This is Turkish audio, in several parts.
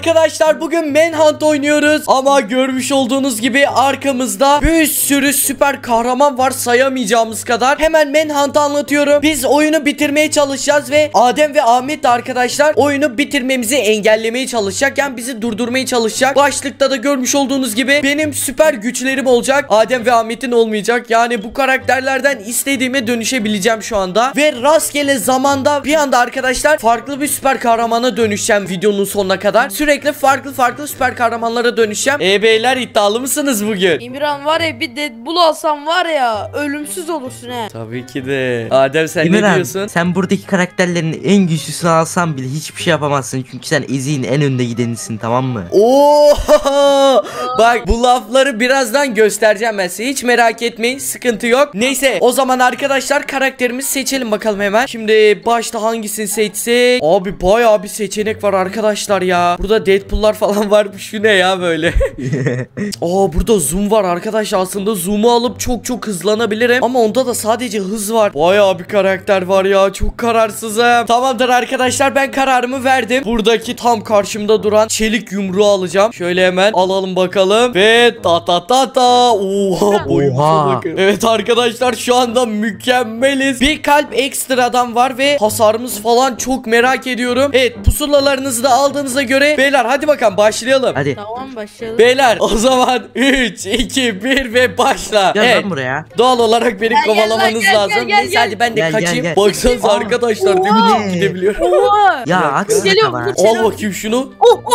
arkadaşlar, bugün Manhunt oynuyoruz. Ama görmüş olduğunuz gibi arkamızda bir sürü süper kahraman var, sayamayacağımız kadar. Hemen Manhunt'ı anlatıyorum. Biz oyunu bitirmeye çalışacağız ve Adem ve Ahmet de arkadaşlar oyunu bitirmemizi engellemeye çalışacak. Yani bizi durdurmaya çalışacak. Başlıkta da görmüş olduğunuz gibi benim süper güçlerim olacak. Adem ve Ahmet'in olmayacak. Yani bu karakterlerden istediğime dönüşebileceğim şu anda. Ve rastgele zamanda bir anda arkadaşlar farklı bir süper kahramana dönüşeceğim videonun sonuna kadar. Sürekli farklı süper kahramanlara dönüşeceğim. Beyler, iddialı mısınız bugün? İmran var ya, bir Deadpool alsam var ya ölümsüz olursun he. Tabii ki de. Adem, sen İmran, ne diyorsun? sen buradaki karakterlerin en güçlüsünü alsan bile hiçbir şey yapamazsın. Çünkü sen eziğin en önde gidenisin, tamam mı? Oo! Bak, bu lafları birazdan göstereceğim ben size. Hiç merak etmeyin, sıkıntı yok. Neyse, o zaman arkadaşlar karakterimizi seçelim bakalım hemen. Şimdi başta hangisini seçsek? Abi bayağı bir seçenek var arkadaşlar ya. Burada Deadpool'lar falan varmış. Şu ne ya böyle? Burada zoom var arkadaşlar. Aslında zoom'u alıp çok hızlanabilirim. Ama onda da sadece hız var. Bayağı bir karakter var ya. Çok kararsızım. Tamamdır arkadaşlar, ben kararımı verdim. Buradaki tam karşımda duran çelik yumruğu alacağım. Şöyle hemen alalım bakalım. Ve ta. Oha, boyumuza bakın. Evet arkadaşlar, şu anda mükemmeliz. Bir kalp ekstradan var ve hasarımız falan çok merak ediyorum. Evet, pusulalarınızı da aldığınıza göre beyler hadi bakalım başlayalım. Hadi. Tamam, başlayalım. Beyler, o zaman 3, 2, 1 ve başla. Gel Evet, lan buraya. doğal olarak beni kovalamanız gel, lazım. gel, Neyse hadi ben de gel, kaçayım. gel. Baksanıza arkadaşlar, ne biçim gidebiliyorum. Oha. Ya aksana Geliyorum, kaba. dur. Al bakayım şunu.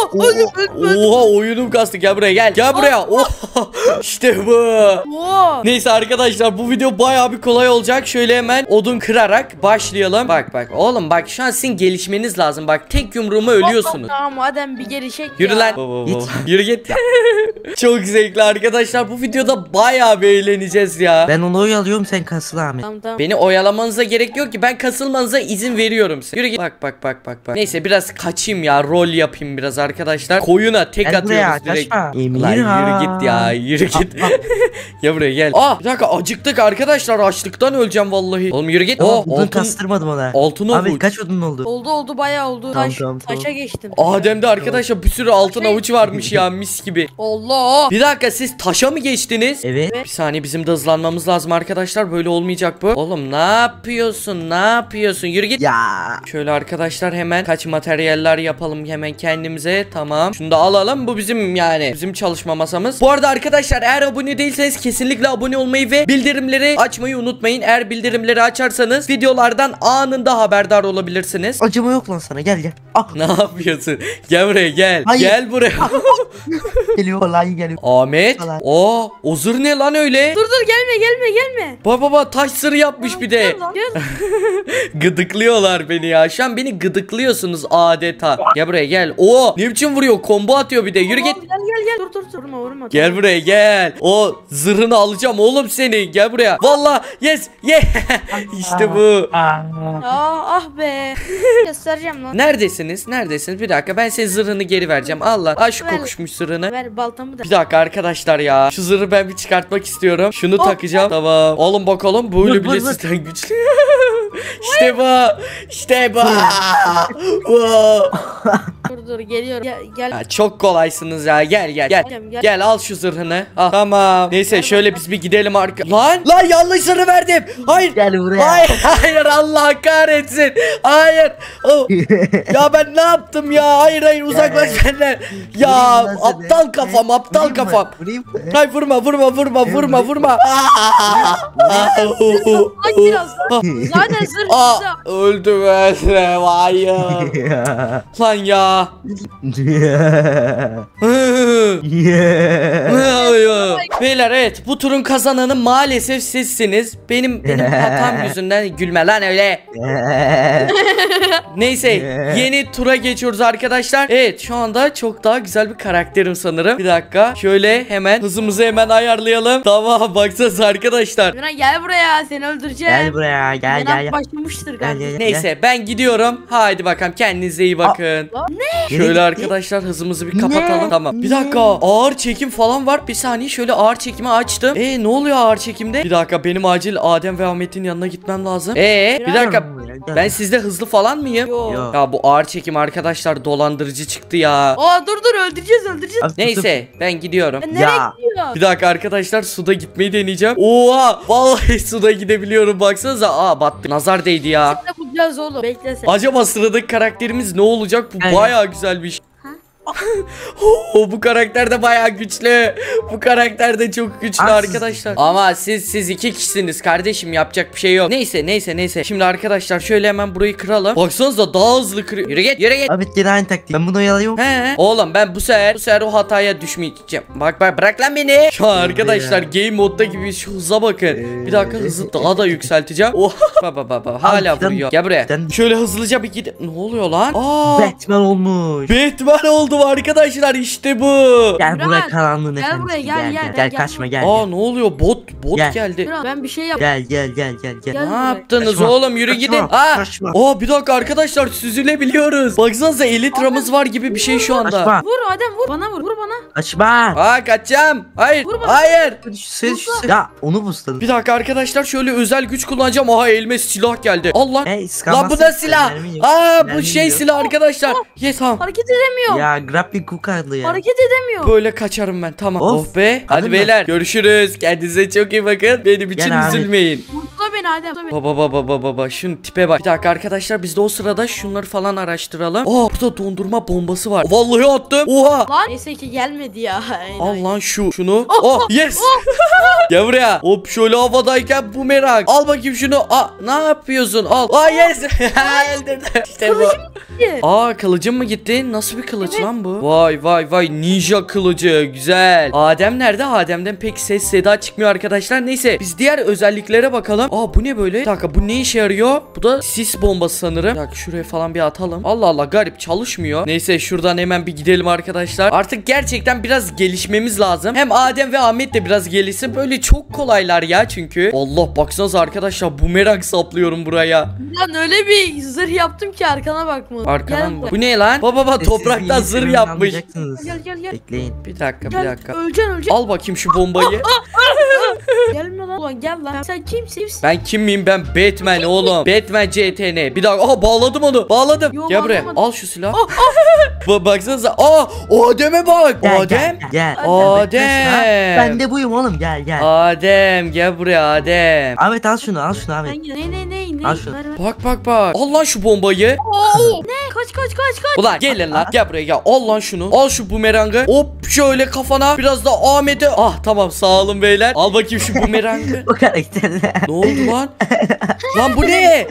Öldüm. Oha, oyunum kastı. Gel buraya, gel buraya. Oha, işte bu. Oha. Neyse arkadaşlar, bu video bayağı bir kolay olacak. Şöyle hemen odun kırarak başlayalım. Bak oğlum, bak şu an sizin gelişmeniz lazım. Bak, tek yumruğuma ölüyorsunuz. Tamam, Adem bir gelişek Yürü ya. lan. Git. Yürü git. Çok zevkli arkadaşlar. Bu videoda bayağı bir eğleneceğiz ya. Ben onu oyalıyorum, sen kasıl Ahmet. Tamam. Beni oyalamanıza gerek yok ki. Ben kasılmanıza izin veriyorum size. Yürü git. Bak. Neyse, biraz kaçayım ya. Rol yapayım biraz arkadaşlar. Koyuna tek Gel buraya, atıyoruz direkt. kaçma. Lan yürü git ya. Yürü git. Ya buraya gel. Bir dakika, acıktık arkadaşlar. Açlıktan öleceğim vallahi. Oğlum yürü git. Odun kastırmadım ona. Altın Ahmet avuç. kaç odun oldu? Oldu bayağı oldu. Tamam. Taşa geçtim. Adem'de arkadaşlar bir sürü altın avuç varmış ya, mis gibi. Allah. Bir dakika, siz taşa mı geçtiniz? Evet. Bir saniye, bizim de hızlanmamız lazım arkadaşlar. Böyle olmayacak bu. Oğlum ne yapıyorsun? Yürü git. Ya. Şöyle arkadaşlar, hemen kaç materyaller yapalım hemen kendimize. Tamam. Şunu da alalım. Bu bizim çalışma masamız. Bu arada arkadaşlar, eğer abone değilseniz kesinlikle abone olmayı ve bildirimleri açmayı unutmayın. Eğer bildirimleri açarsanız videolardan anında haberdar olabilirsiniz. Acıma yok lan sana, gel. Ne yapıyorsun? Gel buraya, gel. Hayır. Gel buraya. Geliyor lan, geliyor. Ahmet. O zırh ne lan öyle? Dur gelme. Baba taş zırh yapmış bir de. Gel. Gıdıklıyorlar beni ya. Şu an beni gıdıklıyorsunuz adeta. Gel buraya, gel. Ne biçim vuruyor? Combo atıyor bir de. Yürü git. Gel. Dur. Vurma. Gel buraya, gel. O zırhını alacağım oğlum seni. Gel buraya. Vallahi yes. İşte bu. Ah be. Göstereceğim lan. Neredesiniz? Bir dakika, ben senin zırhını geri vereceğim. Allah. Şu Ver. kokuşmuş zırhını. Ver baltamı da. Bir dakika arkadaşlar ya. Şu zırhı ben bir çıkartmak istiyorum. Şunu takacağım. Tamam. Alın bakalım. Böyle bile sizden güçlü. İşte bu. Dur geliyorum. Gel. Ya, çok kolaysınız ya. Gel. Gel. Gel, al şu zırhını. Al. Tamam. Neyse, şöyle biz bir gidelim Lan yanlış zırhı verdim. Hayır. Gel buraya. Hayır, Allah kahretsin. Hayır. Ya ben ne yaptım ya? Hayır, uzaklaş benden. Ya aptal kafam. Vurayım mı? Hayır, vurma. Ay biraz. Zaten zırh. Öldüm ben. Hayır. Lan ya. Beyler, evet, bu turun kazananı maalesef sizsiniz. Benim hatam yüzünden. Gülme lan öyle. Neyse, yeni tura geçiyoruz arkadaşlar. Evet, şu anda çok daha güzel bir karakterim sanırım. Bir dakika, şöyle hemen hızımızı hemen ayarlayalım. Tamam, baksanıza arkadaşlar. İmran gel buraya, seni öldüreceğim. Gel buraya, gel. Başlamıştır galiba. Gel. Neyse, ben gidiyorum. Haydi bakalım, kendinize iyi bakın. Ne Şöyle gitti? arkadaşlar hızımızı bir kapatalım. Ne? Tamam. Bir Ne? dakika. Ağır çekim falan var. Bir saniye şöyle ağır çekimi açtım. Ne oluyor ağır çekimde? Bir dakika benim acil Adem ve Ahmet'in yanına gitmem lazım. Bir dakika. Ben sizde hızlı falan mıyım? Yok. Ya bu ağır çekim arkadaşlar dolandırıcı çıktı ya. Aa dur öldüreceğiz. Abi, Neyse ben gidiyorum. Nereye gidiyorsun? Bir dakika arkadaşlar suda gitmeyi deneyeceğim. Oha vallahi suda gidebiliyorum baksanıza. Battı. Nazar değdi ya. Ne bulacağız oğlum? Bekle sen. Acaba sıradaki karakterimiz ne olacak? Bu Aynen. bayağı güzelmiş. Bu karakter de bayağı güçlü. Bu karakter de çok güçlü Aslında. arkadaşlar. Ama siz iki kişisiniz kardeşim, yapacak bir şey yok. Neyse. Şimdi arkadaşlar şöyle hemen burayı kıralım. Baksanıza daha hızlı kırıyor. Yürü git. Abi gene aynı taktik. Ben bunu oyalıyorum. Oğlum ben bu sefer o hataya düşmeyeceğim. Bak bırak lan beni. Şu an arkadaşlar game modda gibi şu hıza bakın. Bir dakika hızı daha da yükselteceğim. Oh baba hala Abi, vuruyor. Gel buraya. Şöyle hızlıca bir gidin. Ne oluyor lan? Batman olmuş. Batman oldum arkadaşlar, işte bu. Gel Murat, buraya karanlığın gel efendisi. buraya, gel, Gel gel. kaçma gel. Ne oluyor? Bot Gel. geldi. Dur, ben bir şey yap. Gel. Gel. Ne buraya. yaptınız Kaçma, oğlum? Yürü kaçma, gidin. kaçma. Bir dakika arkadaşlar, süzülebiliyoruz. Baksanıza elitramız var gibi bir şey şu anda. Kaçma. Vur Adem vur. Bana vur. Vur bana. Kaçma. Kaçacağım. Hayır. Vur bana. Hayır. Ya onu busladın. Bir dakika arkadaşlar, şöyle özel güç kullanacağım. Elime silah geldi. Allah. Lan bu Iskanmazsın. da silah. Mermi yok. Bu Mermi şey yok. silah arkadaşlar. Yes tamam. Hareket edemiyor. Ya grappling hook aldı ya. Hareket edemiyor. Böyle kaçarım ben, tamam. Of. Oh be. Hadi Adın beyler görüşürüz. Kendinize çok iyi bakın. Benim için Gel abi. üzülmeyin. Mutla beni Adem. Mutla beni. Baba şunun tipe bak. Bir dakika arkadaşlar, biz de o sırada şunları falan araştıralım. Burada dondurma bombası var. Vallahi attım. Oha. Lan neyse ki gelmedi ya. Al lan şunu. Yes. Gel buraya. Hop şöyle havadayken bu merak. Al bakayım şunu. Ne yapıyorsun? Al. Yes. Öldürdüm. İşte bu. Kılıcım mı gitti? Nasıl bir kılıç lan bu? Vay ninja kılıcı. Güzel. Adem nerede? Adem'den pek ses seda çıkmıyor arkadaşlar. Neyse biz diğer özelliklere bakalım. Bu ne böyle? Bir dakika, bu ne işe yarıyor? Bu da sis bombası sanırım. Bir dakika şuraya falan bir atalım. Allah garip, çalışmıyor. Neyse şuradan hemen bir gidelim arkadaşlar. Artık gerçekten biraz gelişmemiz lazım. Hem Adem ve Ahmet de biraz gelişsin. Böyle çok kolaylar ya çünkü. Allah baksanıza arkadaşlar, bumerang saplıyorum buraya. Lan öyle bir zırh yaptım ki arkana bakma. Arkadan mı? Bu ne lan? Baba topraktan Siz zırh iyi yapmış. anlayacaksınız. Gel. Bekleyin. Bir dakika. Öleceksin. Al bakayım şu bombayı. Gelme lan. Ulan gel lan. Sen kimsin? Ben kim miyim? Ben Batman oğlum. Batman CTN. Bir dakika. Bağladım onu. Bağladım. Yok, Gel buraya. bağlamadım. Al şu silahı. Baksanıza. Adem'e bak. Adem. Gel. Adem. Ben de buyum oğlum gel. Adem gel buraya Adem. Ahmet al şunu Ahmet. Ne? Al şunu. Bak. Al lan şu bombayı. Ne? Kaç. Ulan gelin lan. Gel buraya gel. Al lan şunu. Al şu bumerangı. Hop şöyle kafana. Biraz da Ahmet'e. Tamam sağ olun beyler. Al bakayım şu bumerangı. O karakterle. Ne oldu lan? Lan bu ne?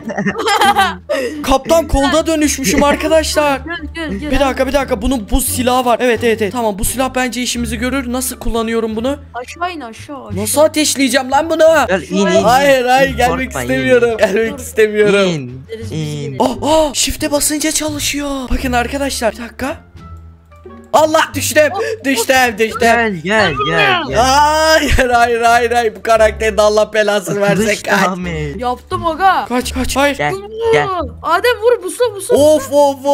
Kaptan kolda dönüşmüşüm arkadaşlar. Gel. Bir dakika. Bunun bu silahı var. Evet. Tamam, bu silah bence işimizi görür. Nasıl kullanıyorum bunu? Aşağı in aşağı. Nasıl ateşleyeceğim lan bunu? Gel in. Hayır gelmek Korkma, istemiyorum. Gelmek istemiyorum. İn. Shift'e basınca çalışıyor. Bakın arkadaşlar, bir dakika. Allah düştüm. Gel. Hayır. Bu karakterin de Allah belasını versin. Kılıç Kaç. Yaptım aga. Kaç. Hayır. Gel. Adem vur busla. Of.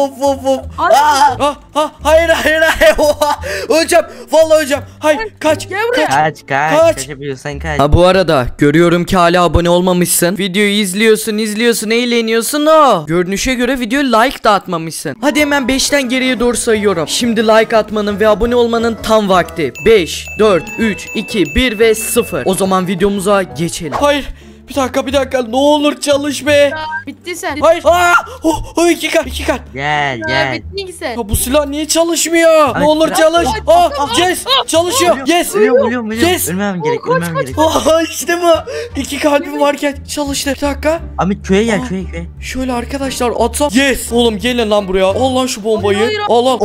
Hayır. Oha. Öleceğim. Vallahi öleceğim. Hayır. Kaç. Gel buraya. Kaç. Kaç. Kaçabiliyorsan kaç. Bu arada görüyorum ki hala abone olmamışsın. Videoyu izliyorsun, eğleniyorsun o. Görünüşe göre videoyu like da atmamışsın. Hadi hemen 5'ten geriye doğru sayıyorum. Şimdi like atmanın ve abone olmanın tam vakti. 5, 4, 3, 2, 1 ve 0. O zaman videomuza geçelim. Hayır. Bir dakika. Ne olur çalış be. Bitti sen. Hayır. İki kat. Gel. Bittin ki sen. Bu silah niye çalışmıyor? Ne olur çalış. Yes. Çalışıyor. Yes. Ölüyorum. Yes. Ölmem gerek. İşte bu. 2 kalbim varken çalıştı. Bir dakika. Ahmet köye gel köye. Şöyle arkadaşlar atsam. Yes. Oğlum gelin lan buraya. Al lan şu bombayı. Hayır. Al.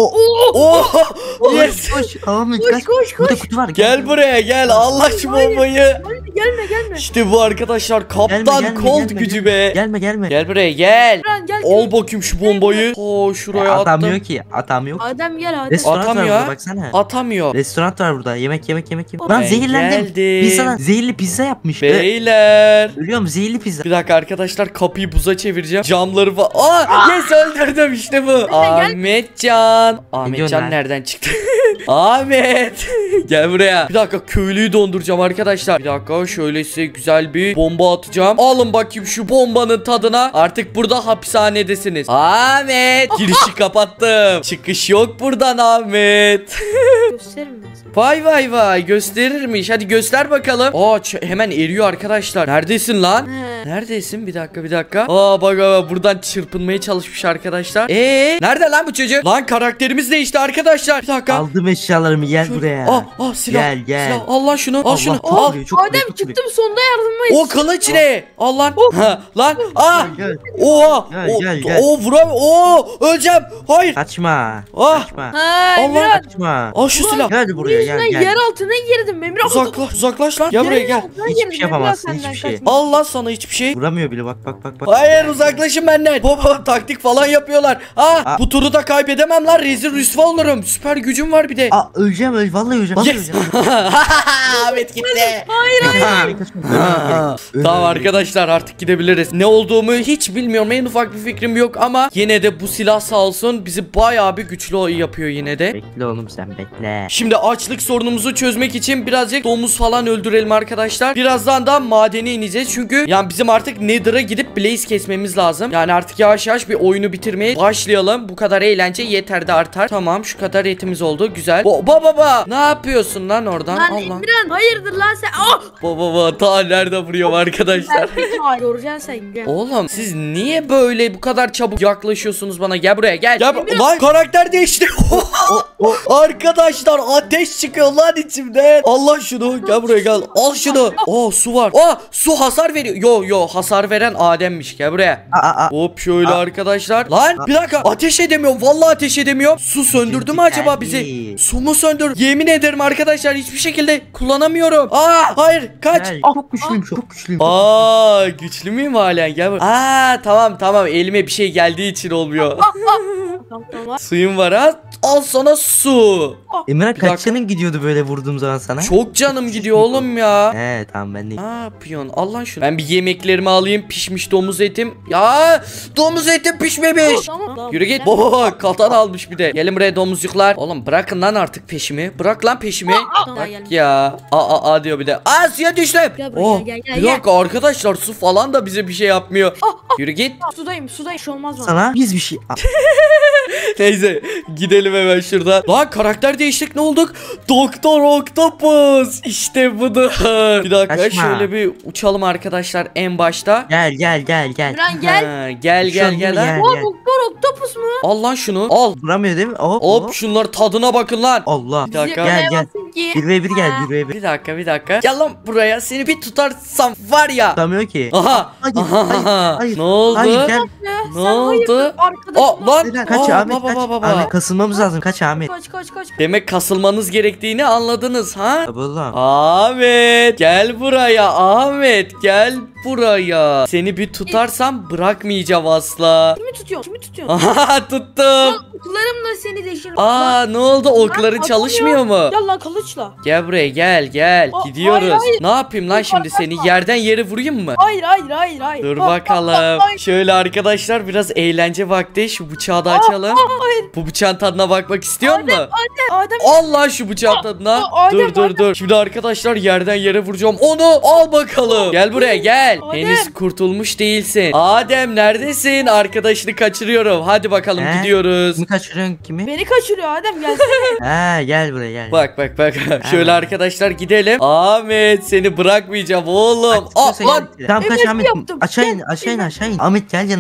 Yes. Koş. Ahmet kaç. Koş. Burada kutu var. Gel buraya gel. Allah şu bombayı. gelme. İşte bu arkadaşlar, Kaptan Colt gücü be. Gelme. Gel buraya gel. Emirhan gel. Al bakayım şu bombayı. Şuraya attım. Atamıyor ki. Atam yok. Adem gel Adem. Restoran var Atamıyor. burada baksana. Atamıyor. Restoran var burada. Yemek. Ben Lan zehirlendim. geldim. Pizzadan zehirli pizza yapmış. Beyler. Ölüyorum zehirli pizza. Bir dakika arkadaşlar, kapıyı buza çevireceğim. Camları var. Yes, öldürdüm işte bu. Ahmetcan. Ahmetcan lan? nereden çıktı? Ahmet. Gel buraya. Bir dakika, köylüyü donduracağım arkadaşlar. Bir dakika, şöyle size güzel bir bomba atacağım. Alın bakayım şu bombanın tadına. Artık burada hapishanedesiniz. Ahmet. Girişi kapattım. Çıkış yok buradan Ahmet. Gösteririm ben sana. Vay gösterirmiş. Hadi göster bakalım. Hemen eriyor arkadaşlar. Neredesin lan? He. Neredesin? Bir dakika. Bak buradan çırpınmaya çalışmış arkadaşlar. Nerede lan bu çocuk? Lan karakterimiz değişti arkadaşlar. Bir dakika. Aldım eşyalarımı gel buraya. Silah. Gel. Silah. Al lan şunu. Al şunu. Allah, Al. çok vuruyor, çok Adem vuruyor. çıktım sonunda yardıma O kılıç ne? Al lan. Lan. Gel. Oha. Gel. Vuram. Öleceğim. Hayır. Kaçma. Ah. Kaçma. Ha Allah. Emirhan. Kaçma. Al şu silah. Gel buraya Yüzünden gel. yer altına girdim Emirhan. Uzaklaş lan. Gel buraya gel. Hiçbir şey yapamazsın, hiçbir şey. Al lan sana hiçbir şey. Vuramıyor bile bak. Hayır, uzaklaşın benden. Baba taktik falan yapıyorlar. Bu turu da kaybedemem lan. Rezil rüsva olurum. Süper gücüm var bir de. Öleceğim. Vallahi öleceğim. Yes. Ahmet gitti. Hayır. Tamam arkadaşlar, artık gidebiliriz. Ne olduğumu hiç bilmiyorum. En ufak bir fikrim yok ama yine de bu silah sağ olsun bizi bayağı bir güçlü yapıyor yine de. Bekle oğlum sen bekle. Şimdi açlık sorunumuzu çözmek için birazcık domuz falan öldürelim arkadaşlar. Birazdan da madene ineceğiz. Çünkü yani bizim artık Nether'a gidip Blaze kesmemiz lazım. Yani artık yavaş yavaş bir oyunu bitirmeye başlayalım. Bu kadar eğlence yeter de artar. Tamam, şu kadar etimiz oldu. Güzel. Baba ne yapıyorsun lan oradan? Lan Allah. Emirhan hayırdır lan sen? Baba ta nerede vuruyorum arkadaşlar. Göreceksin sen gel. Oğlum siz niye böyle bu kadar çabuk yaklaşıyorsunuz bana? Gel buraya gel. Lan karakter değişti. Arkadaşlar ateş çıkıyor lan içimden. Allah şunu, gel buraya gel. Al şunu. Su var. Su hasar veriyor. Yo hasar veren Adem'miş. Gel buraya. Hop şöyle arkadaşlar. Lan bir dakika, ateş edemiyorum. Vallahi ateş edemiyorum. Su söndürdü mü acaba bizi? Su mu söndür? Yemin ederim arkadaşlar hiçbir şekilde kullanamıyorum. Hayır kaç. Çok güçlüyüm. Güçlü müyüm halen? Gel buraya. Tamam elime bir şey geldiği için olmuyor. Tamam. Suyum var ha. Al sana su. Emirhan Bir dakika. kaç canın gidiyordu böyle vurduğum zaman sana? Çok canım gidiyor oğlum ya. Tamam ben de. Ne yapıyorsun? Allah şunu. Ben bir yemeklerimi alayım. Pişmiş domuz etim. Ya domuz etim pişmemiş. Tamam. Yürü git. Baba katan almış bir de. Gelin buraya domuzcuklar. Oğlum bırakın lan artık peşimi. Bırak lan peşimi. Bak ya. Diyor bir de. Suya düştüm. Gel buraya, gel. Bir dakika arkadaşlar, su falan da bize bir şey yapmıyor. Yürü git. Sudayım. Bir şey olmaz bana. Sana biz bir şey. Neyse gidelim hemen şuradan. Lan karakter değiştik, ne olduk? Doktor Octopus. İşte budur. Bir dakika Kaçma. şöyle bir uçalım arkadaşlar en başta. Gel. Emirhan gel. Gel. Gel. Doktor Octopus mu? Al lan şunu. Al. Vuramıyor değil mi? Hop şunların tadına bakın lan. Allah. Bir dakika. Gel. Yakalayamazsın ki. 1v1 gel 1v1. Bir dakika. Gel lan buraya, seni bir tutarsam var ya. Tutamıyor ki. Aha. Hayır. Ne oldu? Hayır gel. Ne oldu? Lan. Kaç Ahmet kaç. Baba. Ahmet kasılmamız lazım. Kaç Ahmet. Kaç. Demek kasılmanız gerektiğini anladınız ha? Tabii oğlum. Ahmet gel buraya, Ahmet gel buraya. Seni bir tutarsam bırakmayacağım asla. Kimi tutuyorsun? Aha tuttum. Lan oklarımla seni deşirim. Ne oldu, okların atamıyor. çalışmıyor mu? Gel lan kılıçla. Gel buraya gel. Gidiyoruz. hayır. Ne yapayım lan şimdi seni? Yerden yere vurayım mı? Hayır. Dur bakalım. Şöyle arkadaşlar biraz eğlence vakti. Şu bıçağı da açalım. Hayır. Bu bıçağın tadına bakmak istiyor musun? Adem. Allah şu bıçağın tadına. Adem, Dur. Şimdi arkadaşlar yerden yere vuracağım. Onu al bakalım. Gel buraya gel. Adem. Henüz kurtulmuş değilsin. Adem neredesin? Arkadaşını kaçırıyorum. Hadi bakalım gidiyoruz. Kimi kaçırıyorsun kimi? Beni kaçırıyor Adem gelsene. Gel buraya gel. Bak. Şöyle arkadaşlar gidelim. Ahmet seni bırakmayacağım oğlum. İstiyorsan Lan. gel. Tamam kaç Emir Ahmet. yaptım. Aşağı in. Ahmet gel yanıma. Ahmet.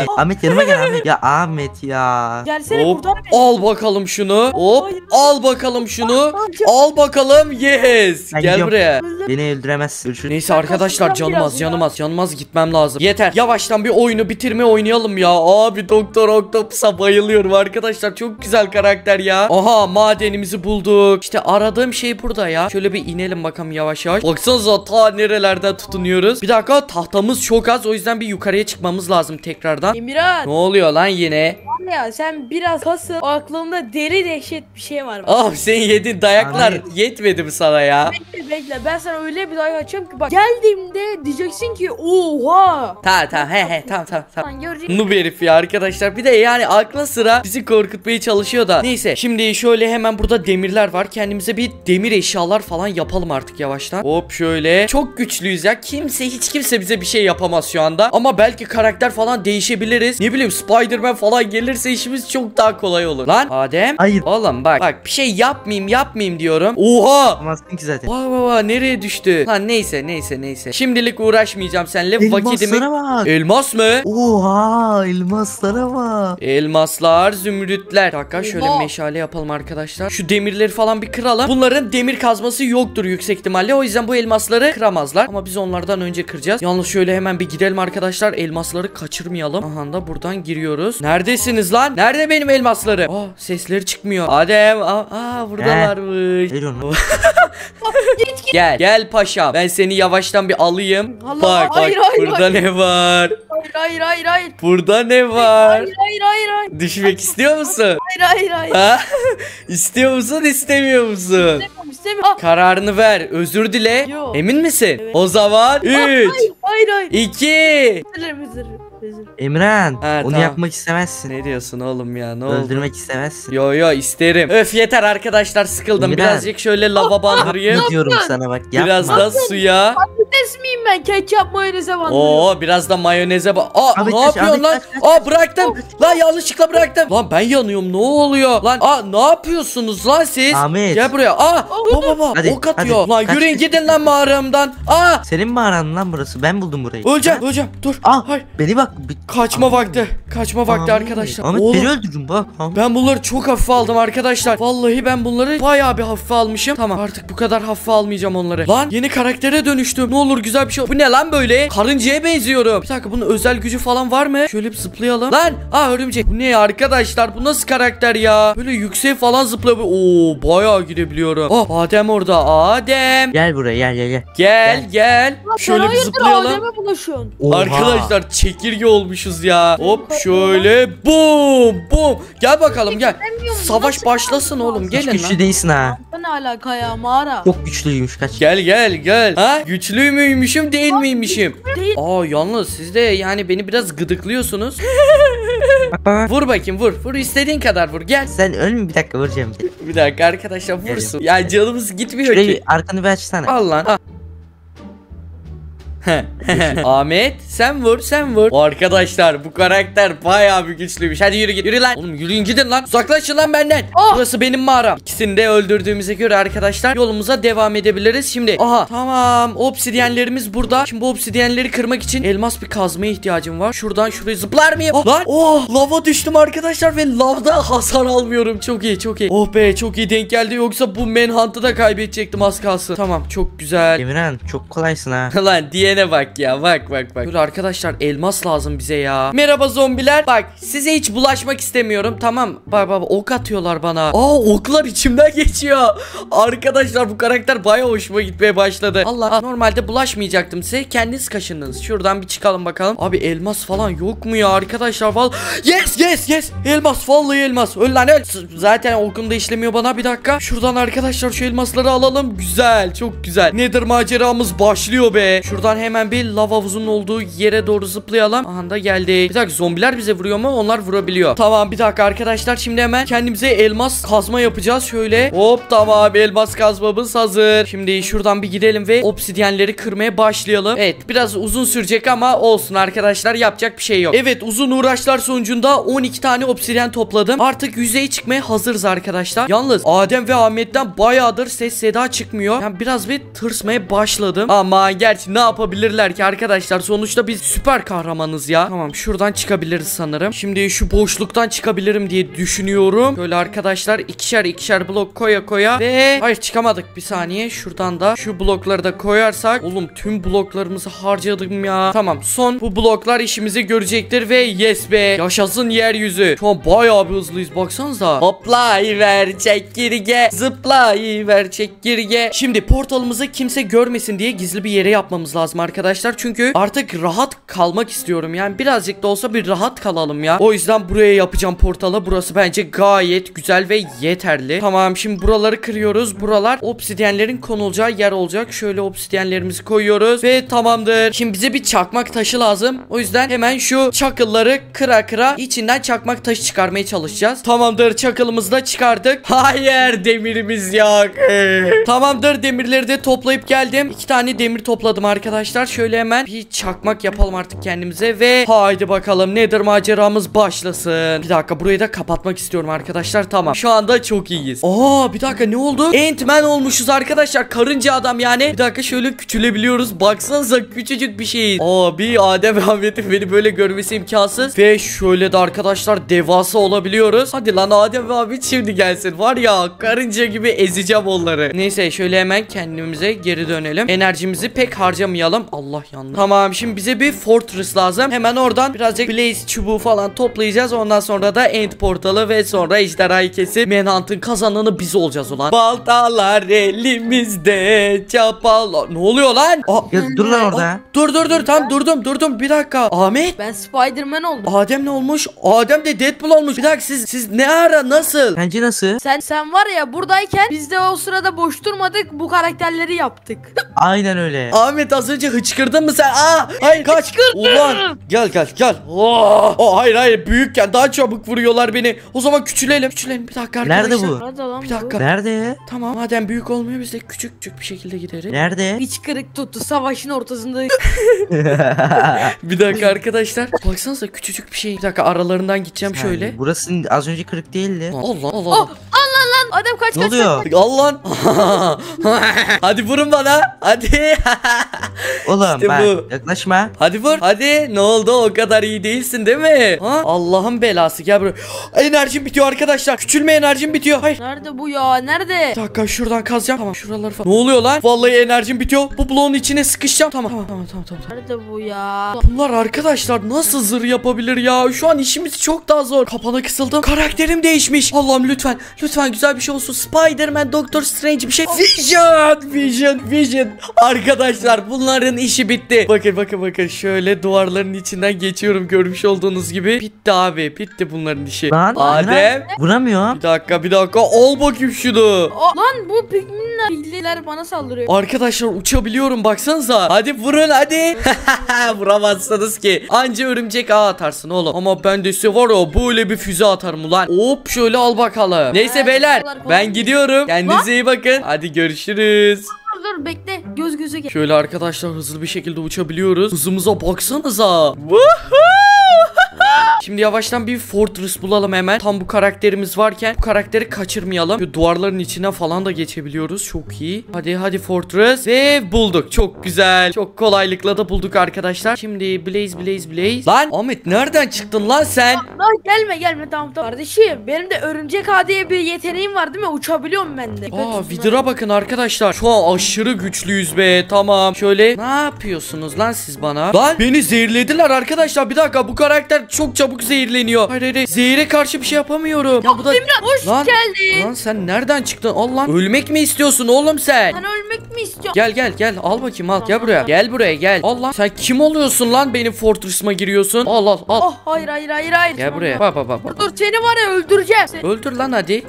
Ahmet yanıma gel Ahmet. Ya Ahmet ya. Gelsene Hop, kurtar beni. al bakalım şunu. Hop, Hayır. al bakalım şunu. Al bakalım, yes. Ben Gel gidiyorum. buraya. Beni öldüremezsin. Görüşürüz. Neyse arkadaşlar, kasılacağım canım az, biraz ya. canım az, canım az, gitmem lazım. Yeter. Yavaştan bir oyunu bitirme oynayalım ya. Abi Doktor Octopus'a bayılıyorum arkadaşlar. Çok güzel karakter ya. Aha, madenimizi bulduk. İşte aradığım şey burada ya. Şöyle bir inelim bakalım yavaş yavaş. Baksanıza ta nerelerden tutunuyoruz. Bir dakika, tahtamız çok az. O yüzden bir yukarıya çıkmamız lazım tekrardan. Emirhan. Ne oluyor lan yine? Ya sen biraz kasıl. Aklımda deli dehşet bir şey var. Ah, senin yediğin dayaklar Ahmet. yetmedi mi sana ya? Bekle ben sana öyle bir dayak açacağım ki bak geldiğimde diyeceksin ki oha. Tamam tamam. Lan göreceksin. Noob herif ya arkadaşlar. Bir de yani akla sıra bizi korkutmaya çalışıyor da. Neyse, şimdi şöyle hemen burada demirler var. Kendimize bir demir eşyalar falan yapalım artık yavaştan. Hop şöyle. Çok güçlüyüz ya. Hiç kimse bize bir şey yapamaz şu anda. Ama belki karakter falan değişebiliriz. Ne bileyim, Spider-Man falan gelirse işimiz çok daha kolay olur. Lan Adem. Hayır. Oğlum bak bir şey yapmayayım diyorum. Oha. Yapamazsın ki zaten. Bak nereye düştü? Lan neyse. Şimdilik uğraşmayacağım seninle. Vakitimi. Elmaslara bak. Elmas mı? Oha, elmaslara bak. Elmaslar, zümrütler. Bir dakika, şöyle Oha. meşale yapalım arkadaşlar. Şu demirleri falan bir kıralım. Bunların demir kazması yoktur yüksek ihtimalle. O yüzden bu elmasları kıramazlar. Ama biz onlardan önce kıracağız. Yalnız şöyle hemen bir gidelim arkadaşlar. Elmasları kaçırmayalım. Aha da buradan giriyoruz. Neredesiniz lan? Nerede benim elmaslarım? Sesleri çıkmıyor. Adem. Buradalarmış. Ver onu. Gel paşam. Ben seni yavaştan bir alayım. Allah, Bak hayır, burada ne var? Hayır. Burada ne var? Hayır. Düşmek istiyor musun? Hayır. Ha? İstiyor musun, istemiyor musun? İstemiyorum. Kararını ver. Özür dile. Yok. Emin misin? Evet. O zaman 3 Hayır. 2 Özür. Emran, Ha, onu tamam. yapmak istemezsin. Ne diyorsun oğlum ya? Ne oldu? Öldürmek istemezsin. Yo isterim. Öf, yeter arkadaşlar, sıkıldım. Emirhan. Birazcık şöyle lava bandırayım. Ne diyorum sana bak, yapma. Biraz da suya. Patates miyim ben? Ketçap mayoneze bandırıyorum. Oo, biraz da mayoneze bak. Ahmet Ne kaç, yapıyorsun Ahmet lan? kaç. Bıraktım. Lan yanlışlıkla bıraktım. Lan ben yanıyorum. Ne oluyor? Lan ne yapıyorsunuz lan siz? Ahmet. Gel buraya. Baba Hadi, ok atıyor. hadi. Lan Kaç, yürüyün kaç. gidin lan mağaramdan. Senin mağaran lan burası. Ben buldum burayı. Öleceğim. Dur. Hayır. Beni bak. Kaçma vakti arkadaşlar. Ahmet Oğlum, beni öldürdün bak. ben bunları çok hafife aldım arkadaşlar. Vallahi ben bunları bayağı bir hafife almışım. Tamam, artık bu kadar hafife almayacağım onları. Lan yeni karaktere dönüştüm. Ne olur güzel bir şey. Bu ne lan böyle? Karıncaya benziyorum. Bir dakika, bunun özel gücü falan var mı? Şöyle bir zıplayalım. Lan örümcek. Bu ne ya arkadaşlar? Bu nasıl karakter ya? Böyle yüksek falan zıplıyor. Oo, bayağı gidebiliyorum. Adem orada. Adem. Gel buraya gel. Gel. Şöyle bir zıplayalım. Adem'e bulaşıyorsun. Oha. Arkadaşlar çekirge olmuşuz ya. Hop şöyle bum. Gel bakalım gel. Savaş başlasın oğlum, Hiç gelin güçlü lan. değilsin ha. Ne alaka ya mağara? Çok güçlüymüş, kaç. Gel. Ha? Güçlü müymüşüm, değil miymişim? Değil. Yalnız siz de yani beni biraz gıdıklıyorsunuz. Bak. Vur bakayım, vur istediğin kadar vur, gel. Sen ölme, bir dakika vuracağım. Bir dakika arkadaşlar, vursun. Ya canımız gitmiyor Şurayı ki. bir arkanı bir açsana. Al lan. Al. Ahmet sen vur. Arkadaşlar bu karakter bayağı bir güçlüymüş. Hadi yürü lan. Oğlum yürüyün gidin lan. Uzaklaşın lan benden. Burası benim mağaram. İkisini de öldürdüğümüze göre arkadaşlar yolumuza devam edebiliriz. Şimdi tamam, obsidyenlerimiz burada. Şimdi bu obsidyenleri kırmak için elmas bir kazmaya ihtiyacım var. Şuradan şuraya zıplar mıyım? Lan lava düştüm arkadaşlar ve lavda hasar almıyorum. Çok iyi. Oh be, çok iyi denk geldi, yoksa bu Manhunt'ı da kaybedecektim az kalsın. Tamam, çok güzel. Emirhan çok kolaysın ha. Lan diyene bak ya, bak. Böyle arkadaşlar elmas lazım bize ya. Merhaba zombiler. Bak size hiç bulaşmak istemiyorum, tamam. Bak ok atıyorlar bana. Oklar içimden geçiyor. Arkadaşlar bu karakter bayağı hoşuma gitmeye başladı. Allah, normalde bulaşmayacaktım size, kendiniz kaşındınız. Şuradan bir çıkalım bakalım. Abi elmas falan yok mu ya arkadaşlar? Yes. Elmas, vallahi elmas. Öl lan öl. Zaten okum da işlemiyor bana. Bir dakika. Şuradan arkadaşlar şu elmasları alalım. Güzel, çok güzel. Nedir maceramız başlıyor be. Şuradan hemen bir lava havuzunun olduğu yere doğru zıplayalım. Aha da geldik. Bir dakika, zombiler bize vuruyor mu? Onlar vurabiliyor. Tamam, bir dakika arkadaşlar, şimdi hemen kendimize elmas kazma yapacağız. Şöyle hop, tamam, elmas kazmamız hazır. Şimdi şuradan bir gidelim ve obsidyenleri kırmaya başlayalım. Evet, biraz uzun sürecek ama olsun arkadaşlar, yapacak bir şey yok. Evet, uzun uğraşlar sonucunda 12 tane obsidyen topladım. Artık yüzeye çıkmaya hazırız arkadaşlar. Yalnız Adem ve Ahmet'ten bayağıdır ses seda çıkmıyor. Yani biraz bir tırsmaya başladım. Ama gerçi ne yapabilirim? yapabilirler ki arkadaşlar? Sonuçta biz süper kahramanız ya. Tamam, şuradan çıkabiliriz sanırım. Şimdi şu boşluktan çıkabilirim diye düşünüyorum. Böyle arkadaşlar ikişer blok koya ve hayır, çıkamadık. Bir saniye, şuradan da şu blokları da koyarsak. Oğlum tüm bloklarımızı harcadım ya. Tamam, son bu bloklar işimizi görecektir ve yes be, yaşasın yeryüzü. Şu an bayağı bir hızlıyız, baksanıza. Hoplayıver çekirge, zıplayıver çekirge. Şimdi portalımızı kimse görmesin diye gizli bir yere yapmamız lazım arkadaşlar. Çünkü artık rahat kalmak istiyorum. Yani birazcık da olsa bir rahat kalalım ya. O yüzden buraya yapacağım portalı. Burası bence gayet güzel ve yeterli. Tamam, şimdi buraları kırıyoruz. Buralar obsidyenlerin konulacağı yer olacak. Şöyle obsidyenlerimizi koyuyoruz ve tamamdır. Şimdi bize bir çakmak taşı lazım. O yüzden hemen şu çakılları kıra içinden çakmak taşı çıkarmaya çalışacağız. Tamamdır, çakılımızı da çıkardık. Hayır, demirimiz yok. Tamamdır, demirleri de toplayıp geldim. 2 tane demir topladım arkadaşlar. Şöyle hemen bir çakmak yapalım artık kendimize ve haydi bakalım, nedir maceramız başlasın. Bir dakika, burayı da kapatmak istiyorum arkadaşlar. Tamam, şu anda çok iyiyiz. Bir dakika, ne oldu? Ant-Man olmuşuz arkadaşlar, karınca adam yani. Bir dakika, şöyle küçülebiliyoruz. Baksanıza, küçücük bir şeyiz. Bir Adem ve Ahmet'in beni böyle görmesi imkansız. Ve şöyle de arkadaşlar devasa olabiliyoruz. Hadi lan Adem ve Ahmet şimdi gelsin. Var ya, karınca gibi ezeceğim onları. Neyse, şöyle hemen kendimize geri dönelim. Enerjimizi pek harcamayalım. Allah yandı. Tamam, şimdi bize bir fortress lazım. Hemen oradan birazcık blaze çubuğu falan toplayacağız. Ondan sonra da end portalı ve sonra ejderhayı kesip Manhunt'ın kazananı biz olacağız ulan. Baltalar elimizde, çapalar. Ne oluyor lan? Ya dur lan orada. Dur tamam, durdum bir dakika. Ahmet, Ben Spider-Man oldum. Adem ne olmuş? Adem de Deadpool olmuş. Bir dakika, siz ne ara, nasıl? Sence nasıl? Sen var ya, buradayken biz de o sırada boş durmadık, bu karakterleri yaptık. Aynen öyle. Ahmet, az önce hıçkırdın mı sen? Hayır, kaç. Ulan gel. Hayır, büyükken daha çabuk vuruyorlar beni. O zaman küçülelim bir dakika arkadaşlar. Nerede bu? Nerede lan Bir bu? dakika. Nerede? Tamam, madem büyük olmuyor, biz de küçük bir şekilde gideriz. Nerede? İç kırık tuttu, savaşın ortasında. Bir dakika arkadaşlar, baksanıza, küçücük bir şey. Bir dakika, aralarından gideceğim şöyle. Burası az önce kırık değildi. Allah. Adem kaç. Ne oluyor? Allah. Hadi vurun bana. Hadi. Oğlum İşte bak, bu. yaklaşma. Hadi vur. Hadi. Ne oldu? O kadar iyi değilsin değil mi? Allah'ın belası. Gel buraya. Enerjim bitiyor arkadaşlar. Küçülme enerjim bitiyor. Hayır. Nerede bu ya? Nerede? Bir dakika, şuradan kazacağım. Tamam, şuraları falan. Ne oluyor lan? Vallahi enerjim bitiyor. Bu bloğun içine sıkışacağım. Tamam. Nerede bu ya? Bunlar arkadaşlar nasıl zırh yapabilir ya? Şu an işimiz çok daha zor. Kapana kısıldım. Karakterim değişmiş. Allah'ım lütfen güzel bir şey olsun. Spider-Man, Doctor Strange bir şey. Vision. Arkadaşlar bunların işi bitti. Bakın. Şöyle duvarların içinden geçiyorum, görmüş olduğunuz gibi. Bitti abi. Bitti bunların işi. Lan, Adem. vuramıyor. Bir dakika. Al bakayım şunu. Lan bu pigminler bana saldırıyor. Arkadaşlar uçabiliyorum, baksanıza. Hadi vurun hadi. Vuramazsınız ki. Anca örümcek ağ atarsın oğlum. Ama ben de size var ya, böyle bir füze atarım ulan. Hop, şöyle al bakalım. Neyse beyler, ben gidiyorum. Kendinize iyi bakın. Hadi görüşürüz. Dur bekle, göz göze gel. Şöyle arkadaşlar hızlı bir şekilde uçabiliyoruz. Hızımıza baksanıza. Şimdi yavaştan bir fortress bulalım hemen. Tam bu karakterimiz varken bu karakteri kaçırmayalım. Şu duvarların içine falan da geçebiliyoruz. Çok iyi. Hadi fortress. Ve bulduk. Çok güzel. Çok kolaylıkla da bulduk arkadaşlar. Şimdi blaze. Lan Ahmet, nereden çıktın lan sen? Lan gelme tamam. Kardeşim, benim de örümcek ağ diye bir yeteneğim var değil mi? Uçabiliyorum ben de. Vidra bakın arkadaşlar. Şu an aşırı güçlüyüz be. Tamam. Şöyle ne yapıyorsunuz lan siz bana? Lan beni zehirlediler arkadaşlar. Bir dakika, bu karakter çok çabuk zehirleniyor. Hayır. Zehire karşı bir şey yapamıyorum. Ya bu da... Hoş geldin. Lan sen nereden çıktın? Allah. Ölmek mi istiyorsun oğlum sen? Ben ölmek mi istiyorum? Gel. Al bakayım, al. Gel buraya. Gel buraya gel. Allah. Sen kim oluyorsun lan, benim fortress'ıma giriyorsun? Al. Oh, hayır. Gel buraya. Bak. Dur, seni var ya, öldüreceğim. Öldür lan hadi.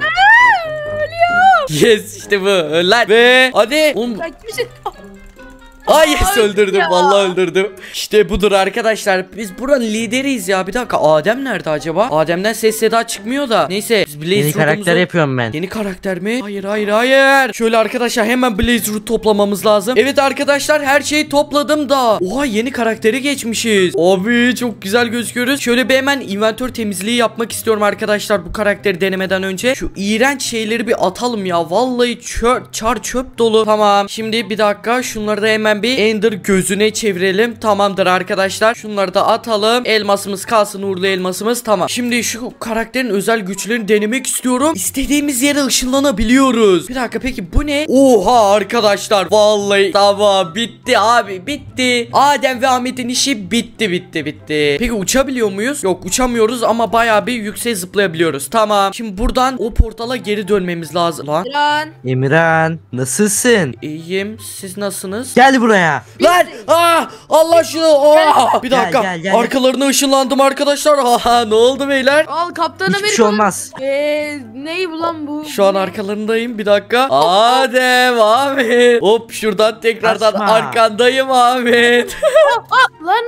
Yes, işte bu. Öl lan. Ve hadi. Sen kimsin? Yes, öldürdüm. Vallahi öldürdüm. İşte budur arkadaşlar. Biz buranın lideriyiz ya. Bir dakika, Adem nerede acaba? Adem'den ses seda çıkmıyor da. Neyse, biz Blaze Yeni karakter yapıyorum ben. Yeni karakter mi? Hayır. Şöyle arkadaşlar hemen Blaze Root toplamamız lazım. Evet arkadaşlar, her şeyi topladım da. Oha, yeni karakteri geçmişiz. Abi çok güzel gözüküyoruz. Şöyle bir hemen inventör temizliği yapmak istiyorum arkadaşlar, bu karakteri denemeden önce. Şu iğrenç şeyleri bir atalım ya. Vallahi çöp dolu. Tamam. Şimdi bir dakika, şunları da hemen hemen bir Ender gözüne çevirelim. Tamamdır arkadaşlar. Şunları da atalım. Elmasımız kalsın, uğurlu elmasımız. Tamam. Şimdi şu karakterin özel güçlerini denemek istiyorum. İstediğimiz yere ışınlanabiliyoruz. Bir dakika, peki bu ne? Oha arkadaşlar. Vallahi tamam, bitti abi, bitti. Adem ve Ahmet'in işi bitti. Peki uçabiliyor muyuz? Yok, uçamıyoruz ama bayağı bir yüksek zıplayabiliyoruz. Tamam. Şimdi buradan o portala geri dönmemiz lazım. Lan. Emirhan nasılsın? İyiyim. Siz nasılsınız? Gel buraya. Lan! Allah şunu! Bir dakika. Gel. Arkalarına ışınlandım arkadaşlar. Ne oldu beyler? Al Kaptan Hiçbir Amerika. şey olmaz. Neyi bu lan bu? Şu an arkalarındayım. Bir dakika. Adem, Ahmet. Hop, şuradan tekrardan Kaçma. arkandayım Ahmet. Lan.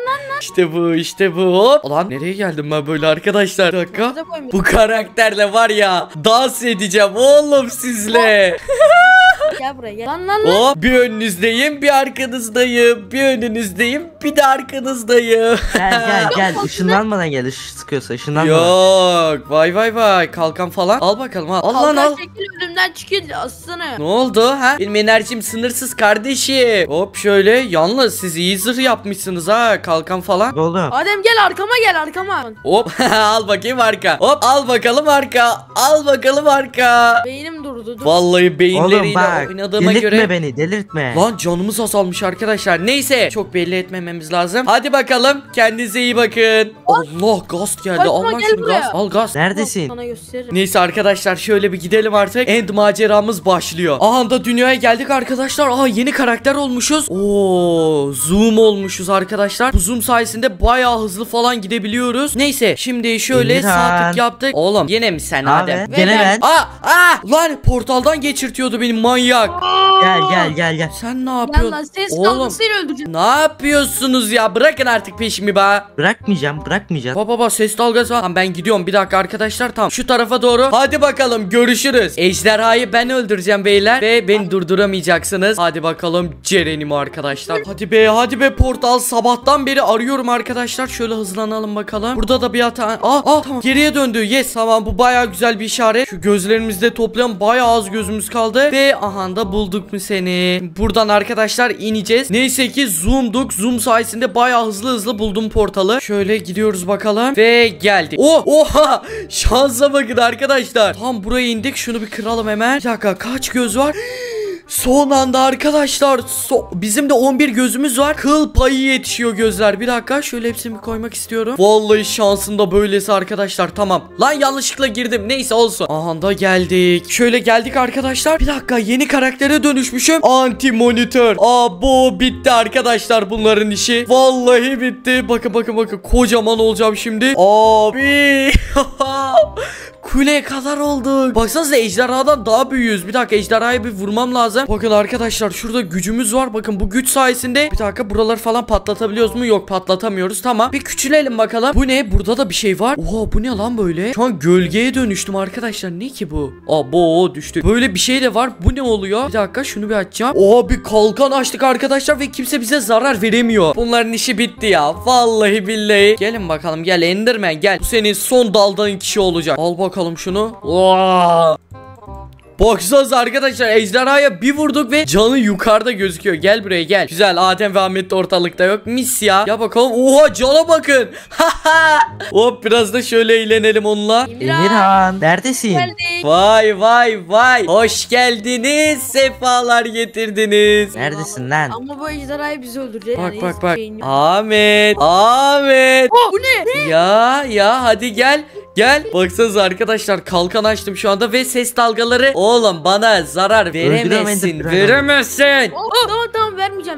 İşte bu. Hop. Lan nereye geldim ben böyle arkadaşlar? Bir dakika. Bize koymuyor. Bu karakterle var ya, dans edeceğim oğlum sizle. Gel buraya gel. Lan. Hop, bir önünüzdeyim, bir arkanızdayım. Bir önünüzdeyim, bir de arkanızdayım. Gel. Işınlanmadan gel. Sıkıyorsa ışınlanmadan. Yok. Vay. Kalkan falan. Al bakalım al. Al lan, al. Kalkan şekil ölümden çıkıyor aslanı. Ne oldu ha? Benim enerjim sınırsız kardeşim. Hop şöyle. Yalnız siz iyi zırh yapmışsınız ha. Kalkan falan. Oğlum. Adem gel arkama. Hop. Al bakayım arka. Hop, al bakalım arka. Al bakalım arka. Beynim durdu. Dur. Vallahi beyinleriyle Oğlum bak. oynadığıma Delirtme göre. beni. Delirtme. Lan canımız azalmış arkadaşlar. Neyse, çok belli etmememiz lazım. Hadi bakalım, kendinize iyi bakın. Allah, gaz geldi. Kaçma, Allah gel şunu, buraya. gaz. Al gaz. Neredesin? Sana gösteririm. Neyse arkadaşlar, şöyle bir gidelim artık. End maceramız başlıyor. Aha da dünyaya geldik arkadaşlar. Aha, yeni karakter olmuşuz. Oo, zoom olmuşuz arkadaşlar. Bu zoom sayesinde bayağı hızlı falan gidebiliyoruz. Neyse, şimdi şöyle Emirhan. sağ tık yaptık. Oğlum yine mi sen Adem? Abi gene ben. Lan portaldan geçirtiyordu beni manyak. Gel. Sen ne yapıyorsun? Lan ses Oğlum, dalgasıyla öldüreceğim. ne yapıyorsunuz ya? Bırakın artık peşimi be. Bırakmayacağım. Baba ses dalgası var. Tamam, ben gidiyorum, bir dakika arkadaşlar. Tamam, şu tarafa doğru. Hadi bakalım, görüşürüz. Ejderhayı ben öldüreceğim beyler. Ve beni durduramayacaksınız. Hadi bakalım Ceren'imi arkadaşlar. Hadi be portal, sabahtan beri arıyorum arkadaşlar. Şöyle hızlanalım bakalım. Burada da bir hata. Tamam, geriye döndü. Yes, tamam, bu baya güzel bir işaret. Şu gözlerimizde toplam baya az gözümüz kaldı. Ve aha da bulduk mu seni. Buradan arkadaşlar ineceğiz. Neyse ki zoom'duk. Zoom sayesinde baya hızlı buldum portalı. Şöyle gidiyoruz bakalım. Ve geldik. Oha! Şansa bakın arkadaşlar. Tam buraya indik. Şunu bir kıralım hemen. Bir dakika, kaç göz var? Son anda arkadaşlar, bizim de 11 gözümüz var. Kıl payı yetişiyor gözler. Bir dakika, şöyle hepsini bir koymak istiyorum. Vallahi şansın da böylesi arkadaşlar. Tamam. Lan yanlışlıkla girdim. Neyse olsun. Aha da geldik. Şöyle geldik arkadaşlar. Bir dakika, yeni karaktere dönüşmüşüm. Anti monitör. Bu bitti arkadaşlar bunların işi. Vallahi bitti. Bakın kocaman olacağım şimdi. Abi. Kule kadar olduk. Baksanıza, ejderhadan daha büyüğüz. Bir dakika, ejderhayı bir vurmam lazım. Bakın arkadaşlar, şurada gücümüz var. Bakın bu güç sayesinde bir dakika, buraları falan patlatabiliyoruz mu? Yok, patlatamıyoruz. Tamam, bir küçülelim bakalım. Bu ne? Burada da bir şey var. Oha, bu ne lan böyle? Şu an gölgeye dönüştüm arkadaşlar. Ne ki bu? Düştü. Böyle bir şey de var. Bu ne oluyor? Bir dakika, şunu bir açacağım. Bir kalkan açtık arkadaşlar ve kimse bize zarar veremiyor. Bunların işi bitti ya. Vallahi billahi. Gelin bakalım, gel Enderman gel. Bu senin son daldığın kişi olacak. Al bakalım şunu. Baksanıza arkadaşlar, ejderhaya bir vurduk ve canı yukarıda gözüküyor. Gel buraya gel. Güzel, Adem ve Ahmet de ortalıkta yok. Mis ya. Ya bakalım. Oha, cana bakın. Hop, biraz da şöyle eğlenelim onunla. Emirhan neredesin? Geldik. Vay. Hoş geldiniz. Sefalar getirdiniz. Neredesin lan? Ama bu ejderhayı bizi öldürecek. Bak. Hiçbir şeyin yok. Ahmet. Bu ne? Ya hadi gel. Baksanıza arkadaşlar, kalkan açtım şu anda ve ses dalgaları. Oğlum, bana zarar veremezsin. Tamam vermeyeceğim.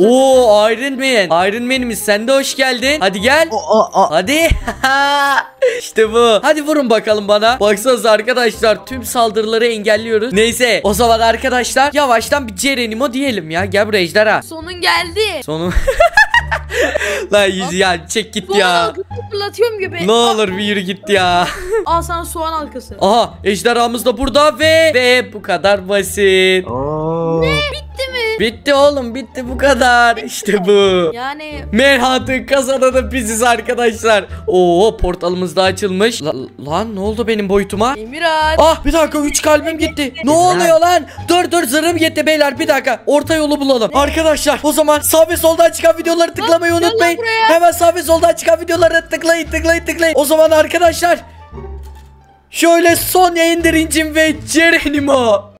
Iron Man'imiz, sen de hoş geldin. Hadi gel. Hadi. İşte bu. Hadi vurun bakalım bana. Baksanıza arkadaşlar, tüm saldırıları engelliyoruz. Neyse, o zaman arkadaşlar yavaştan bir Ceren'imo diyelim ya. Gel buraya ejderha. Sonun geldi. Sonu. Lan yüzü ya, çek git Soğan ya. halkası fırlatıyorum gibi. Ne olur bir yürü git ya. Al sana soğan halkası. Aha, ejderhamız da burada ve bu kadar basit. Oo. Bitti mi? Bitti oğlum, bitti, bu kadar. İşte bu. Yani Merhat'ın kazananı biziz arkadaşlar. Oo, portalımız da açılmış. Lan ne oldu benim boyutuma? Emirhan. Ah, bir dakika, 3 kalbim gitti. Ne oluyor lan? Dur, zırhım gitti beyler, bir dakika. Orta yolu bulalım. Arkadaşlar, o zaman sağ ve soldan çıkan videoları tıklamayı unutmayın. Hemen sağ ve soldan çıkan videoları tıklayın. O zaman arkadaşlar, şöyle son yayın dirincim ve Ceren'im o.